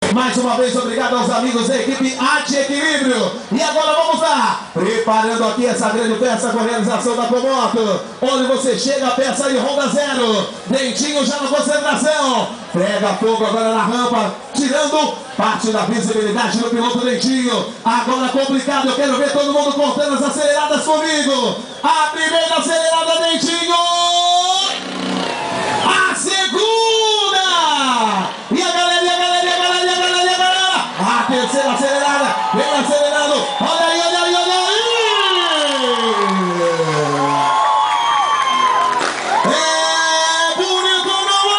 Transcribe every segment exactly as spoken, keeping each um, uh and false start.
Mais uma vez, obrigado aos amigos da equipe Arte Equilíbrio. E agora vamos lá, preparando aqui essa grande peça com a realização da Comoto, onde você chega a peça aí, Honda zero. Dentinho já na concentração. Pega fogo agora na rampa, tirando parte da visibilidade do piloto Dentinho. Agora complicado, eu quero ver todo mundo contando as aceleradas comigo. A primeira acelerada, Dentinho. A segunda. E a galera, e a galera, e a galera, e a galera, e a galera. A terceira acelerada, vem acelerando. Olha aí, olha aí, olha aí. É bonito, não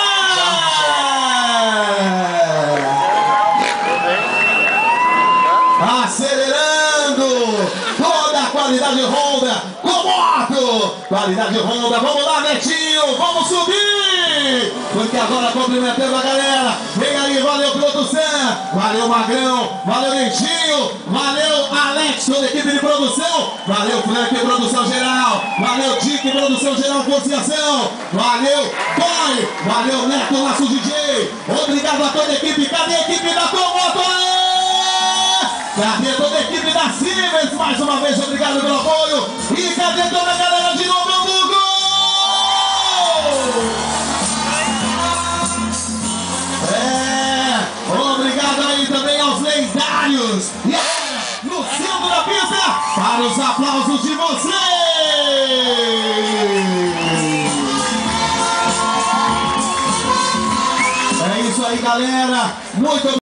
é? Acelerando. Toda a qualidade Honda. Comoto. Qualidade Honda. Vamos lá, Netinho. Vamos subir. Porque agora cumprimentando a galera. Vem aí, valeu piloto Sam. Valeu Magrão. Valeu Dentinho. Valeu Alex, toda a equipe de produção. Valeu Frank, produção geral. Valeu Dick, produção geral, conciliação. Valeu Boy. Valeu Neto, nosso D J. Obrigado a toda a equipe. Cadê a equipe da Comoto? Cadê toda a equipe da Siemens? Mais uma vez, obrigado pelo apoio. E cadê toda a galera de Novo Hamburgo? É, obrigado aí também aos lendários. E agora, no centro da pista, para os aplausos de vocês. É isso aí, galera. Muito obrigado.